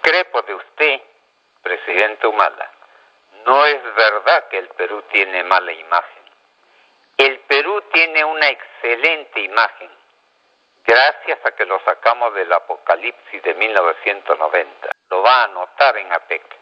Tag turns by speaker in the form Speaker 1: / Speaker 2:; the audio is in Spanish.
Speaker 1: Discrepo de usted, presidente Humala. No es verdad que el Perú tiene mala imagen. El Perú tiene una excelente imagen, gracias a que lo sacamos del apocalipsis de 1990. Lo va a notar en APEC.